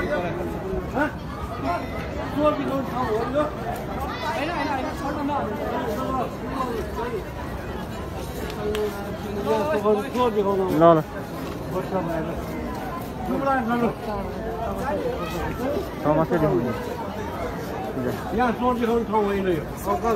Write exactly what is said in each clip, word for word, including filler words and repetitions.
यहाँ सोर देखाउने ठाउँ होइन यो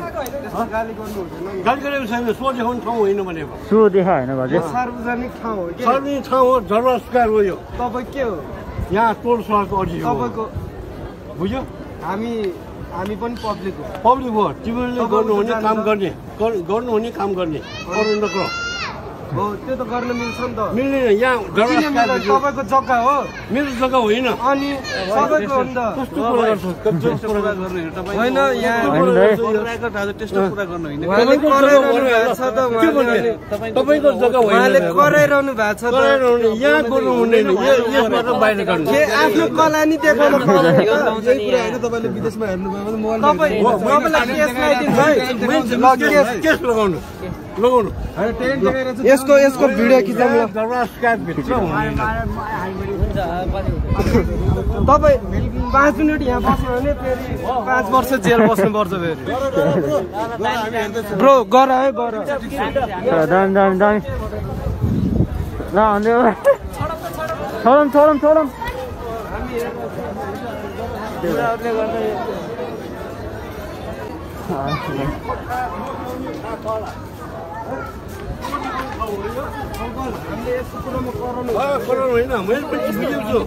गाली गरेको छैन सोर देखाउने ठाउँ होइन भनेको सो देखा होइन बाजे सार्वजनिक ठाउँ हो सार्वजनिक ठाउँ हो जलस्कार हो यो तपाईँ के हो यहाँ टोल सहरको अझै हो तपाईँको बुझ्यो हामी हामी पनि पब्लिक हो पब्लिक हो तिमीहरूले गर्नुहुने काम गर्ने गर्नुहुने काम गर्ने अरू नगर हो त्यो त गर्न मिल्छ नि त मिल्दैन यहाँ तपाईँको जग्गा हो मेरो जग्गा होइन अनि सबैको हो नि त कस्तो कुरा गर्छ कस्तो कुरा गर्ने होइन यहाँ त्यस्तो कुरा गर्नु होइन तपाईँको जग्गा होइन उहाँले कराइरहनु भएको छ कराइरहनु यहाँ गर्नु हुँदैन यसबाट बाहिर गर्नु आफ्नो कला नि देखाउनु पर्दैन यही कुरा होइन तपाईँले विदेशमा हेर्नुभयो भने मोबाइल केस लगाउनु लगाउनु यसको यसको भिडियो खिचौँ ल तपाईँ पाँच मिनट यहाँ बस्नु भने फेरि पाँच वर्ष जेल बस्नुपर्छ फेरि ब्रो गर है गर दामी दामी दामी ल अन्त छोडौँ छोडौँ छोडौँ होइन मैले पनि बुझेको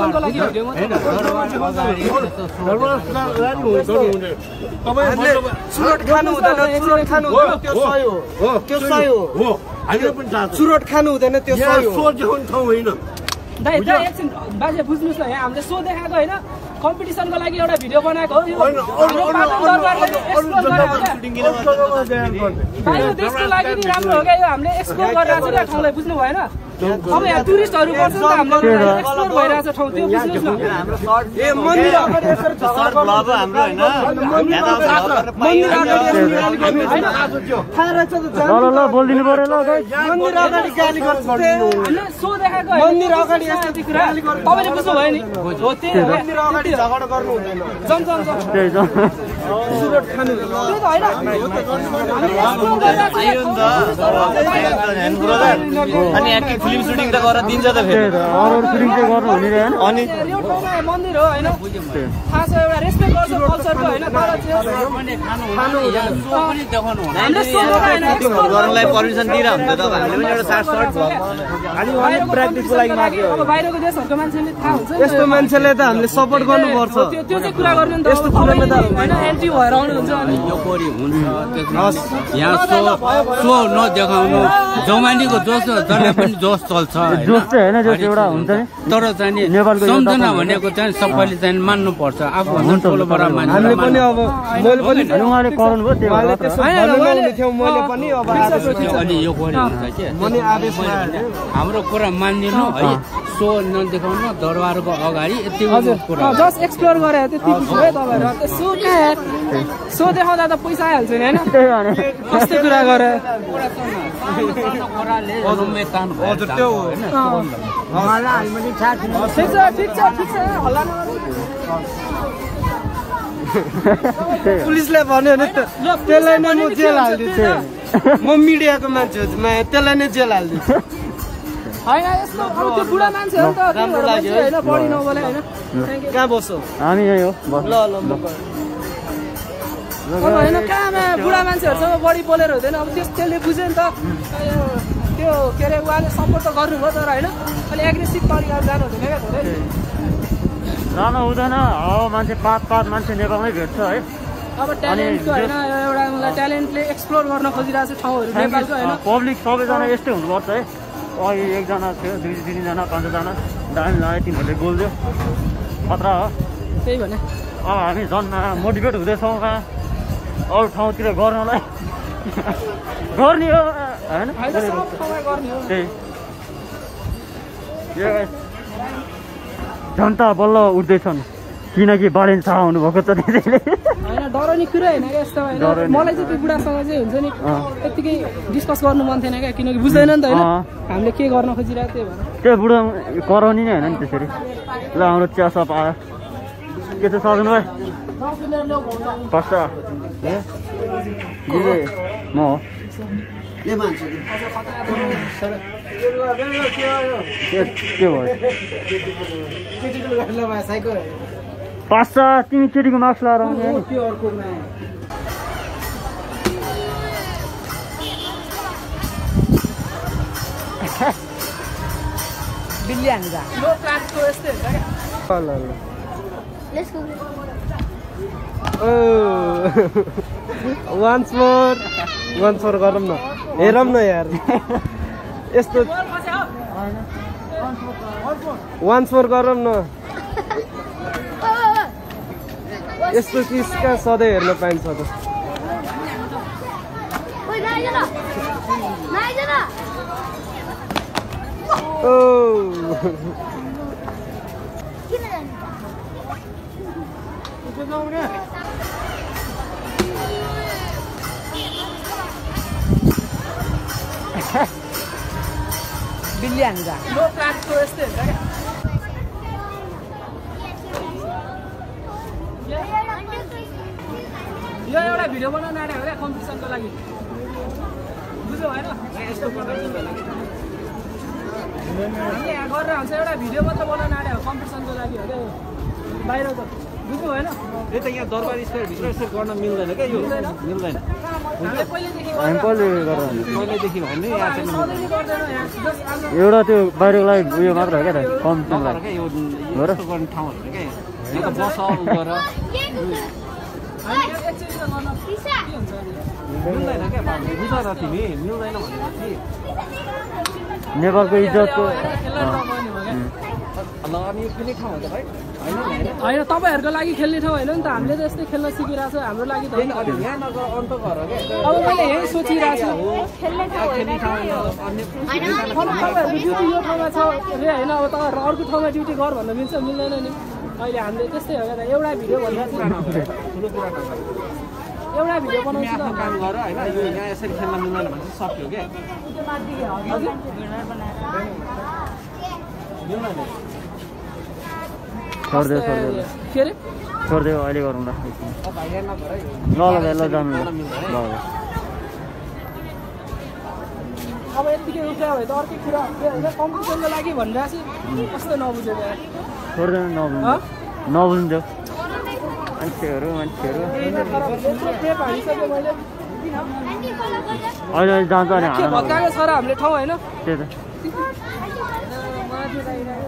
छु चुरोट खानु हुँदैन चुरोट खानु हुँदैन त्यो सही हो त्यो सही हो हामीले पनि थाहा छ चुरोट खानु हुँदैन त्यो सही हो सो देखाउने ठाउँ होइन दाइ दाइ एकछिन बाजे बुझ्नुहोस् न यहाँ हामीले सो देखाएको होइन कम्पिटिसनको लागि एउटा भिडियो बनाएको हो यो देशको लागि नि राम्रो हो क्या यो हामीले एक्सप्लोर गरिरहेको छ क्या ठाउँलाई बुझ्नु भएन अब यहाँ टुरिस्टहरू गर्छ नि त हामीले एक्सप्लोर भइरहेको छ ठाउँ त्यो बुझ्नुहोस् न ए मन्दिर अगाडि यसरी झगडा गर्नु हाम्रो हैन मन्दिर अगाडि यसरी गाली गर्नु हैन थाहा रहेछ त ल ल बोल्दिनु पर्यो ल मन्दिर अगाडि गाली गर्छ हैन सो देखाएको मन्दिर अगाडि यस्तो कुरा तपाईले बुझ्नु भयो नि हो त्यही हो मन्दिर अगाडि झगडा गर्नु हुँदैन जम जम जम त्यही त चुरोट खानु त्यो त हैन अनि एक्टिभ फिल्म सुटिङ त गरेर दिन्छ त फेरि अरू सुटिङ चाहिँ गर्नु हुने रहेन अनि यो ठाउँमा मन्दिर हो हैन थाहा छ एउटा रेस्पेक्ट गर्छ कल्चरको हैन तर खानु हुँदैन सो पनि देखाउनु हुँदैन हामीले सो गर्नलाई पर्मिसन दिइरा हुन्छ त हामीले पनि एउटा सार्ट सर्ट भयो अनि अनि प्र्याक्टिसको लागि माग्यो अब बाहिरको देशहरुको मान्छेले थाहा हुन्छ यस्तो मान्छेले त हामीले सपोर्ट गर्नुपर्छ त्यो त्यो चाहिँ कुरा गर्ने नि त यस्तो कुरामा त हैन एन्टी भएर आउनुहुन्छ अनि यो कोरी हुन्छ यहाँ सो सो नदेखाउनु जमानीको जोस जसले पनि जोस चल्छ जोस चाहिँ हैन जोस एउटा हुन्छ नि तर चाहिँ सम्झना भनेको चाहिँ सबैले चाहिँ मान्नु पर्छ आफूभन्दा ठुलोबाट मान्छ हामीले पनि अब मैले पनि उहाँले कराउनु भयो त्यो उहाँले त्यसो भन्नु थियौ मैले पनि अब अनि यो कोरी हुन्छ के मनी आदेशमा हाम्रो कुरा मान्दिनु है सो नदेखाउनु दरबारको अगाडि यति कुरा जस्ट एक्सप्लोर गरे त्यति बुझ्नु है तपाईहरु त्यो सो कहाँ सो देखाउँदा त पैसा आइहाल्छ नि हैन त्यही भने कस्तो कुरा गरे हजुर त्यो मलाई पनि थाहा छैन ठिक छ ठिक छ ठिक छ हल्ला पुलिसले भन्यो भने त्यसलाई नै म जेल हाल्दिन्छु म मिडियाको मान्छे हो त्यसलाई नै जेल हाल्दिन्छु हैन यस्तो अब त्यो बुढा मान्छे हो नि त राम्रो लाग्यो हैन बढी नबोले हैन कहाँ बस्छौ हामी यही हो ल ल म अब हैन कहाँमा बुढा मान्छेहरुसँग बढी बोलेर हुँदैन अब त्यस त्यसले बुझ्यो नि त त्यो के अरे उहाँले सपोर्ट त गर्नुभयो तर हैन अलि एग्रेसिभ तरिकाले जानु हुँदैन क्या धेरै जानु हुँदैन हो मान्छे पात पात मान्छे नेपालमै भेट्छ है अब ट्यालेन्टको हैन एउटा उनलाई ट्यालेन्टले एक्सप्लोर गर्न खोजिरहेको छ ठाउँहरु नेपालको हैन पब्लिक सबैजना यस्तै हुनुपर्छ है अहिले एकजना थियो दुई तिनजना पाँचजना दामी लाग्यो तिनीहरूले बोल्थ्यो खतरा हो त्यही भने अब हामी झन् मोटिभेट हुँदैछौँ कहाँ अरू ठाउँतिर गर्नलाई गर्ने हो होइन त्यही जनता बल्ल उठ्दैछन् किनकि बालेन थाहा हुनुभएको छ त्यसैले होइन डराउने कुरा होइन क्या यस्तो होइन मलाई चाहिँ त्यो बुढासँग चाहिँ हुन्छ नि यत्तिकै डिस्कस गर्नु मन थिएन क्या किनकि बुझ्दैन नि त होइन हामीले के गर्न खोजिरहेको त्यही भएर त्यो बुढा कराउने नै होइन नि त्यसरी ल हाम्रो चिया सप आयो के छ सजन भाइ पर्छ म हो के भयो पाँच तिमी केटीको मार्क्स लगाएर आउने बिल्ली हान्छ लो क्लासको यस्तै हुन्छ क्या ल ल वान्स मोर वान्स मोर गरौँ न हेरौँ न यार यस्तो वान्स मोर गरौँ न यस्तो चिज कहाँ सधैँ हेर्न पाइन्छ त बिल्ली हान्छ लो क्लासको यस्तै हुन्छ क्या यो एउटा भिडियो बनाउनु आँटेको क्या कम्पिटिसनको लागि बुझ्यो होइन यस्तो हामीले यहाँ गरेर हुन्छ एउटा भिडियो मात्र बनाउनु आँटेको कम्पिटिसनको लागि हो क्या बाहिर त बुझ्नु भएन यो त यहाँ दरबार स्क्वायरभित्र यसो गर्न मिल्दैन क्या यो मिल्दैन हामीले पहिलेदेखि पहिल्यैदेखि भन्ने यहाँ चाहिँ सधैँ गर्दैन यहाँ जस्ट आज एउटा त्यो बाहिरको लागि उयो मात्र हो क्या त कम्पिटिसनको लागि यो यस्तो गर्ने ठाउँहरू क्या यो त बस उ गर हामी एक्चुअली त गर्न के हुन्छ मिल्दैन क्या बुझ न तिमी मिल्दैन भनेपछि नेपालको इज्जतको ल अनि यो कुनै ठाउँ हो त भाइ होइन तपाईँहरूको लागि खेल्ने ठाउँ होइन नि त हामीले त यस्तै खेल्न सिकिरहेको छ हाम्रो लागि त होइन। यहाँ नगर अन्त घर क्या अब मैले यही सोचिरहेको छु खेल्ने ठाउँ अन्य तपाईँहरूको ड्युटी यो ठाउँमा छ रे होइन अब तपाईँहरू अर्को ठाउँमा ड्युटी गर भन्न मिल्छ मिल्दैन नि अहिले हामीले त्यस्तै हो क्या एउटा भिडियो भनिरहेको ठुलो कुरा नगर एउटा भिडियो बनाउँछु आफ्नो काम गर होइन यो यहाँ यसरी खेल्न मिल्दैन भने चाहिँ सक्यो क्या मिल्दैन छोडिदेऊ छोडिदेऊ के अरे छोडिदेऊ अहिले गरौँ ल भाइ यहाँ नगर है ल ल ल जानु ल ल ल अब यतिकै उठ्यो भने त अर्कै कुरा कम्पिटिसनको लागि भनिरहेको छु कस्तो नबुझेको यार छोडिदेऊ नबुझ्नु नबुझ्नु मान्छेहरू मान्छेहरू टेप हालिसक्यो मैले अहिले अहिले जान्छ नि के भत्काएको छ र हामीले ठाउँ होइन त्यही त